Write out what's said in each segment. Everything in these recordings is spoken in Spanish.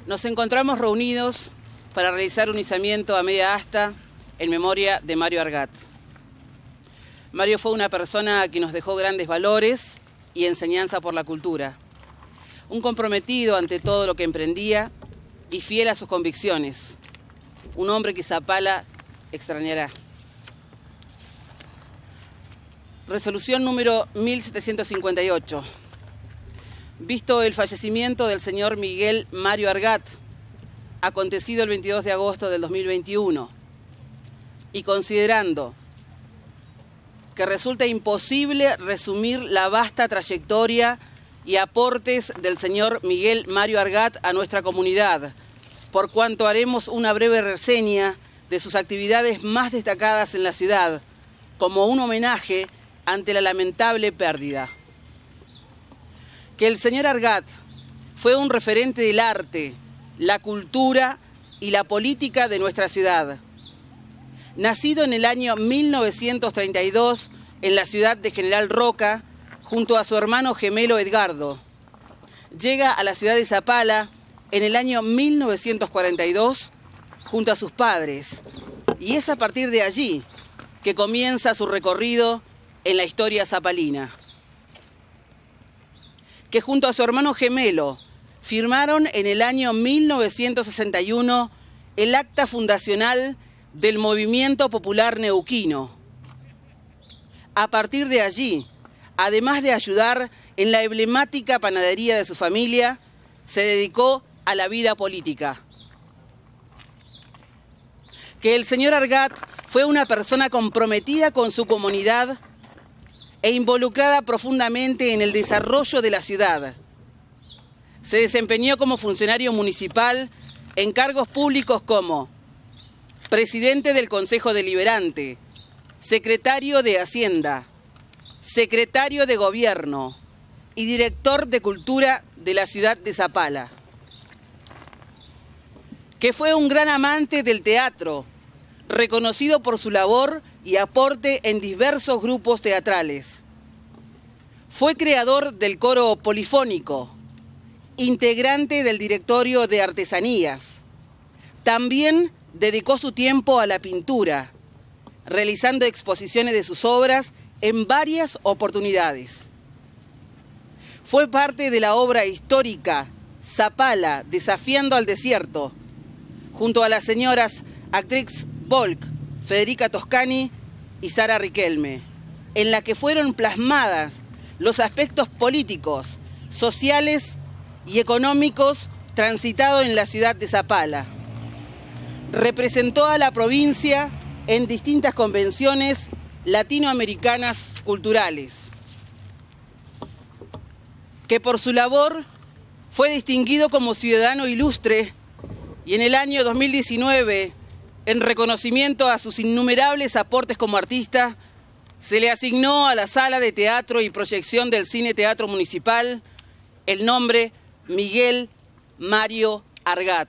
Nos encontramos reunidos para realizar un izamiento a media asta en memoria de Mario Argat. Mario fue una persona que nos dejó grandes valores y enseñanza por la cultura. Un comprometido ante todo lo que emprendía y fiel a sus convicciones. Un hombre que Zapala extrañará. Resolución número 1758. Visto el fallecimiento del señor Miguel Mario Argat, acontecido el 22 de agosto del 2021, y considerando que resulta imposible resumir la vasta trayectoria y aportes del señor Miguel Mario Argat a nuestra comunidad, por cuanto haremos una breve reseña de sus actividades más destacadas en la ciudad, como un homenaje ante la lamentable pérdida. Que el señor Argat fue un referente del arte, la cultura y la política de nuestra ciudad. Nacido en el año 1932 en la ciudad de General Roca, junto a su hermano gemelo Edgardo. Llega a la ciudad de Zapala en el año 1942 junto a sus padres. Y es a partir de allí que comienza su recorrido en la historia zapalina. Que junto a su hermano gemelo firmaron en el año 1961 el acta fundacional del Movimiento Popular Neuquino. A partir de allí, además de ayudar en la emblemática panadería de su familia, se dedicó a la vida política. Que el señor Argat fue una persona comprometida con su comunidad e involucrada profundamente en el desarrollo de la ciudad. Se desempeñó como funcionario municipal en cargos públicos como presidente del Consejo Deliberante, secretario de Hacienda, secretario de Gobierno y director de Cultura de la ciudad de Zapala. Que fue un gran amante del teatro, reconocido por su labor y aporte en diversos grupos teatrales. Fue creador del coro polifónico, integrante del directorio de artesanías. También dedicó su tiempo a la pintura, realizando exposiciones de sus obras en varias oportunidades. Fue parte de la obra histórica Zapala, Desafiando al Desierto, junto a las señoras Actrix Volk, Federica Toscani y Sara Riquelme, en la que fueron plasmadas los aspectos políticos, sociales y económicos transitados en la ciudad de Zapala. Representó a la provincia en distintas convenciones latinoamericanas culturales. Que por su labor fue distinguido como ciudadano ilustre y en el año 2019, en reconocimiento a sus innumerables aportes como artista, se le asignó a la Sala de Teatro y Proyección del Cine Teatro Municipal el nombre Miguel Mario Argat.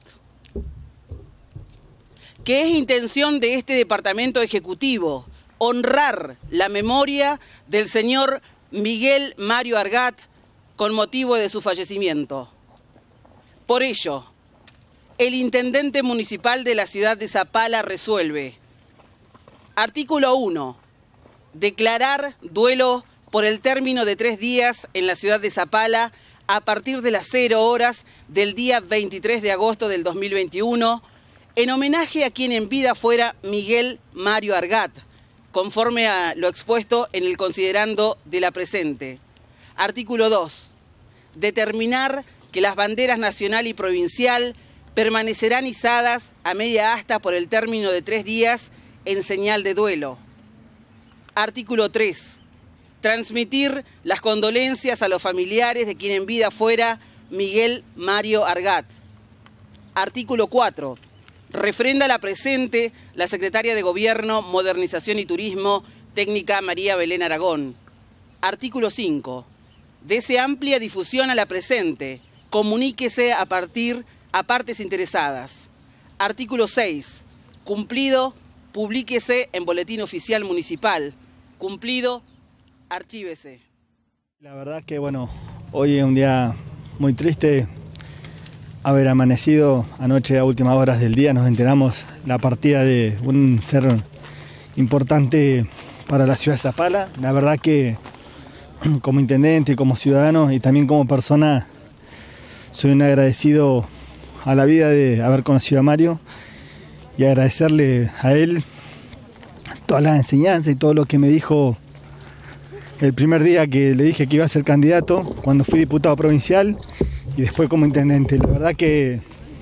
Que es intención de este departamento ejecutivo honrar la memoria del señor Miguel Mario Argat con motivo de su fallecimiento. Por ello, el intendente municipal de la ciudad de Zapala resuelve: artículo 1. Declarar duelo por el término de 3 días en la ciudad de Zapala a partir de las 0 horas del día 23 de agosto del 2021, en homenaje a quien en vida fuera Miguel Mario Argat, conforme a lo expuesto en el considerando de la presente. Artículo 2. Determinar que las banderas nacional y provincial permanecerán izadas a media asta por el término de 3 días en señal de duelo. Artículo 3. Transmitir las condolencias a los familiares de quien en vida fuera Miguel Mario Argat. Artículo 4. Refrenda la presente la Secretaria de Gobierno, Modernización y Turismo, técnica María Belén Aragón. Artículo 5. Dese amplia difusión a la presente. Comuníquese a partes interesadas. Artículo 6. Cumplido, publíquese en Boletín Oficial Municipal. Cumplido, archívese. La verdad que, bueno, hoy es un día muy triste. haber amanecido anoche a últimas horas del día, nos enteramos la partida de un ser importante para la ciudad de Zapala. La verdad que como intendente, como ciudadano y también como persona, soy un agradecido a la vida de haber conocido a Mario y agradecerle a él todas las enseñanzas y todo lo que me dijo el primer día que le dije que iba a ser candidato, cuando fui diputado provincial y después como intendente. La verdad que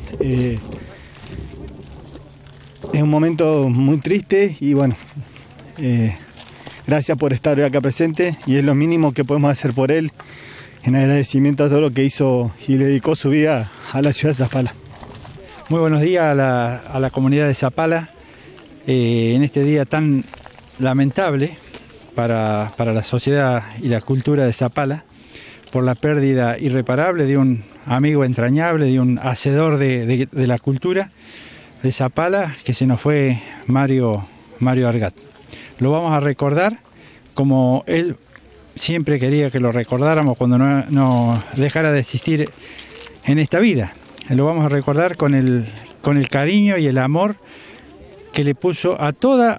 es un momento muy triste y bueno, gracias por estar hoy acá presente y es lo mínimo que podemos hacer por él en agradecimiento a todo lo que hizo y le dedicó su vida a la ciudad de Zapala. Muy buenos días a la comunidad de Zapala en este día tan lamentable para la sociedad y la cultura de Zapala por la pérdida irreparable de un amigo entrañable, de un hacedor de la cultura de Zapala, que se nos fue Mario Argat. Lo vamos a recordar como él siempre quería que lo recordáramos cuando no dejara de existir en esta vida. Lo vamos a recordar con el cariño y el amor que le puso a toda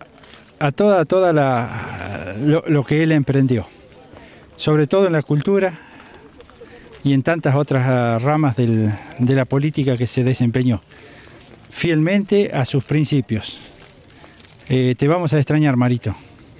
lo que él emprendió, sobre todo en la cultura y en tantas otras ramas de la política que se desempeñó, fielmente a sus principios. Te vamos a extrañar, Marito,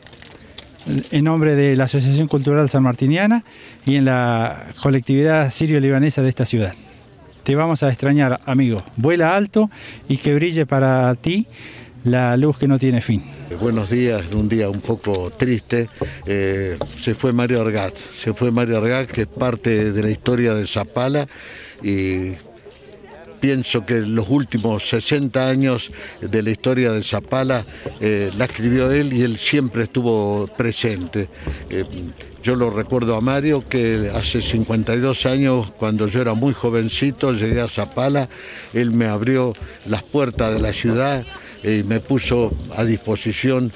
en nombre de la Asociación Cultural Sanmartiniana y en la colectividad sirio-libanesa de esta ciudad. Te vamos a extrañar, amigo. Vuela alto y que brille para ti la luz que no tiene fin. Buenos días, un día un poco triste. Se fue Mario Argat, que es parte de la historia de Zapala y pienso que los últimos 60 años de la historia de Zapala la escribió él y él siempre estuvo presente. Yo lo recuerdo a Mario, que hace 52 años, cuando yo era muy jovencito, llegué a Zapala, él me abrió las puertas de la ciudad y me puso a disposición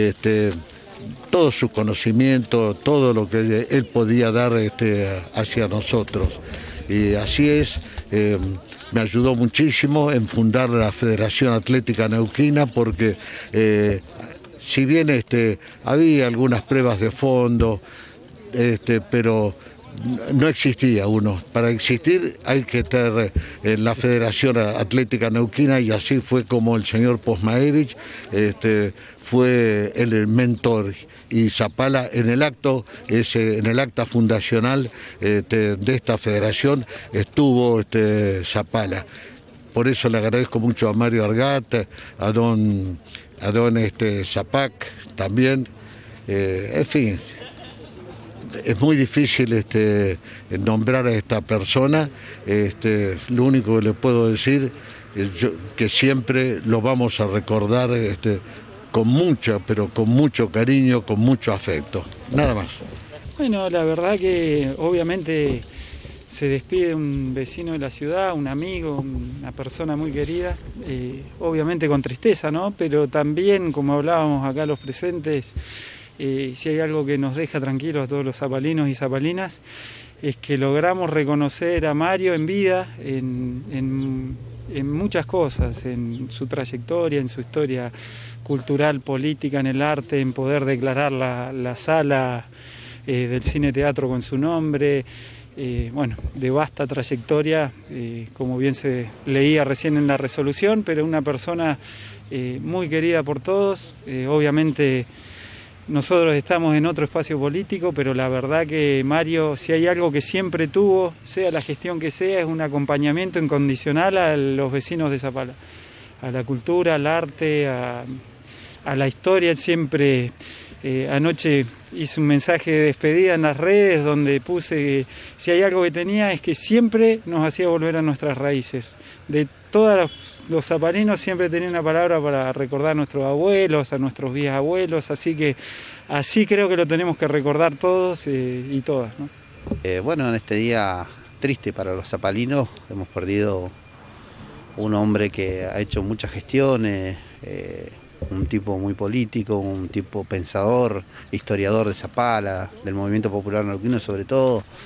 todo su conocimiento, todo lo que él podía dar hacia nosotros. Y así es. Me ayudó muchísimo en fundar la Federación Atlética Neuquina porque si bien había algunas pruebas de fondo, pero no existía uno. Para existir hay que tener la Federación Atlética Neuquina y así fue como el señor Posmaevich fue el mentor. Y Zapala en el acta fundacional de esta federación estuvo Zapala. Por eso le agradezco mucho a Mario Argat, a don Zapac también. En fin, es muy difícil nombrar a esta persona. Lo único que le puedo decir es que siempre lo vamos a recordar con mucho cariño, con mucho afecto, nada más. Bueno, la verdad que obviamente se despide un vecino de la ciudad, un amigo, una persona muy querida, obviamente con tristeza, ¿no? Pero también, como hablábamos acá los presentes, si hay algo que nos deja tranquilos a todos los zapalinos y zapalinas, es que logramos reconocer a Mario en vida, en muchas cosas, en su trayectoria, en su historia cultural, política, en el arte, en poder declarar la sala del cine teatro con su nombre, bueno, de vasta trayectoria, como bien se leía recién en la resolución, pero una persona muy querida por todos. Obviamente nosotros estamos en otro espacio político, pero la verdad que Mario, si hay algo que siempre tuvo, sea la gestión que sea, es un acompañamiento incondicional a los vecinos de Zapala, a la cultura, al arte, a la historia. Siempre, anoche hice un mensaje de despedida en las redes donde puse que si hay algo que tenía es que siempre nos hacía volver a nuestras raíces. De todos los zapalinos siempre tenía una palabra para recordar a nuestros abuelos, a nuestros bisabuelos, así que así creo que lo tenemos que recordar todos y todas, ¿no? Bueno, en este día triste para los zapalinos hemos perdido un hombre que ha hecho muchas gestiones, un tipo muy político, un tipo pensador, historiador de Zapala, del movimiento popular neuquino sobre todo,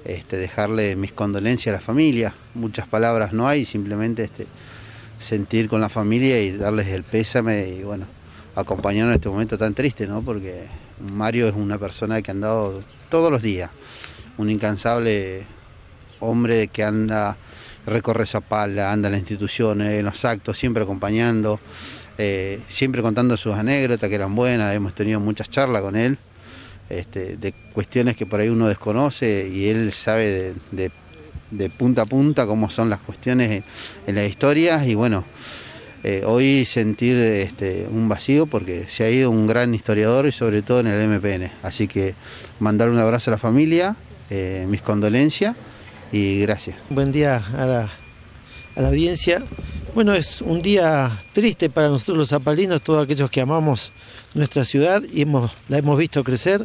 dejarle mis condolencias a la familia. Muchas palabras no hay, simplemente sentir con la familia y darles el pésame y bueno, acompañarnos en este momento tan triste, ¿no? Porque Mario es una persona que ha andado todos los días, un incansable hombre que recorre Zapala, anda en las instituciones, en los actos, siempre acompañando, siempre contando sus anécdotas que eran buenas. Hemos tenido muchas charlas con él, de cuestiones que por ahí uno desconoce y él sabe de punta a punta cómo son las cuestiones en las historias. Y bueno, hoy sentir un vacío porque se ha ido un gran historiador y sobre todo en el MPN. Así que mandar un abrazo a la familia, mis condolencias y gracias. Buen día a la audiencia. Bueno, es un día triste para nosotros los zapalinos, todos aquellos que amamos nuestra ciudad y la hemos visto crecer.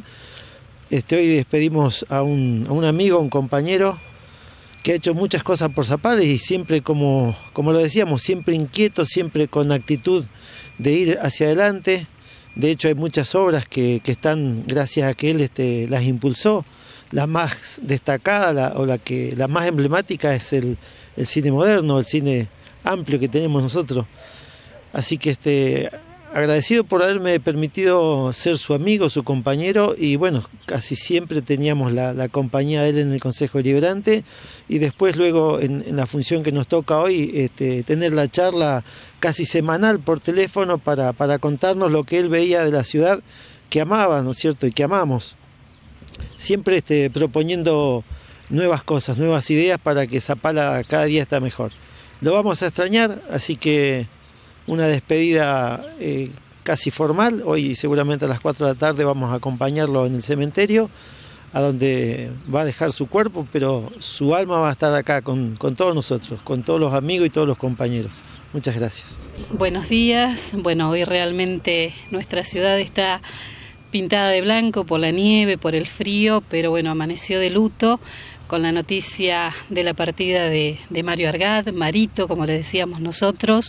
Hoy despedimos a un amigo, un compañero que ha hecho muchas cosas por Zapala y siempre, como lo decíamos, siempre inquieto, siempre con actitud de ir hacia adelante. De hecho, hay muchas obras que están gracias a que él las impulsó. La más destacada la más emblemática es el cine moderno, el cine amplio que tenemos nosotros. Así que agradecido por haberme permitido ser su amigo, su compañero, y bueno, casi siempre teníamos la compañía de él en el Consejo Deliberante y después luego en la función que nos toca hoy, tener la charla casi semanal por teléfono para contarnos lo que él veía de la ciudad que amaba, ¿no es cierto?, y que amamos. Siempre proponiendo nuevas cosas, nuevas ideas para que Zapala cada día esté mejor. Lo vamos a extrañar, así que una despedida casi formal. Hoy seguramente a las 4 de la tarde vamos a acompañarlo en el cementerio, a donde va a dejar su cuerpo, pero su alma va a estar acá con todos nosotros, con todos los amigos y todos los compañeros. Muchas gracias. Buenos días. Bueno, hoy realmente nuestra ciudad está pintada de blanco por la nieve, por el frío, pero bueno, amaneció de luto con la noticia de la partida de Mario Argat, Marito, como le decíamos nosotros.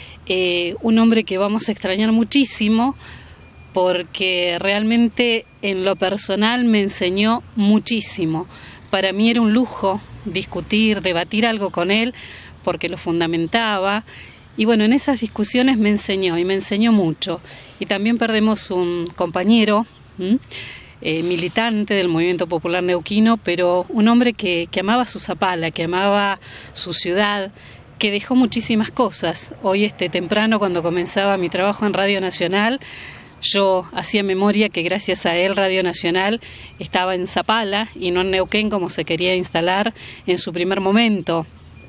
Un hombre que vamos a extrañar muchísimo porque realmente en lo personal me enseñó muchísimo. Para mí era un lujo discutir, debatir algo con él porque lo fundamentaba. Y bueno, en esas discusiones me enseñó y me enseñó mucho. Y también perdemos un compañero, militante del Movimiento Popular Neuquino, pero un hombre que amaba su Zapala, que amaba su ciudad, que dejó muchísimas cosas. Hoy temprano, cuando comenzaba mi trabajo en Radio Nacional, yo hacía memoria que gracias a él Radio Nacional estaba en Zapala y no en Neuquén como se quería instalar en su primer momento.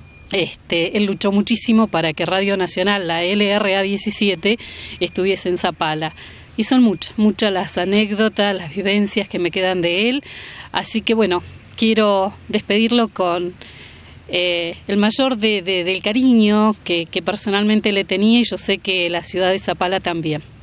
Él luchó muchísimo para que Radio Nacional, la LRA 17, estuviese en Zapala. Y son muchas las anécdotas, las vivencias que me quedan de él. Así que bueno, quiero despedirlo con el mayor del cariño que personalmente le tenía y yo sé que la ciudad de Zapala también.